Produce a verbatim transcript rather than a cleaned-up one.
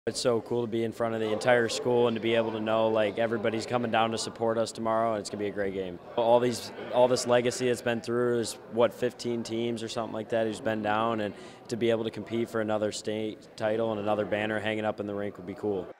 It's so cool to be in front of the entire school and to be able to know like everybody's coming down to support us tomorrow, and it's gonna be a great game. All these, all this legacy that's been through is what fifteen teams or something like that who's been down, and to be able to compete for another state title and another banner hanging up in the rink would be cool.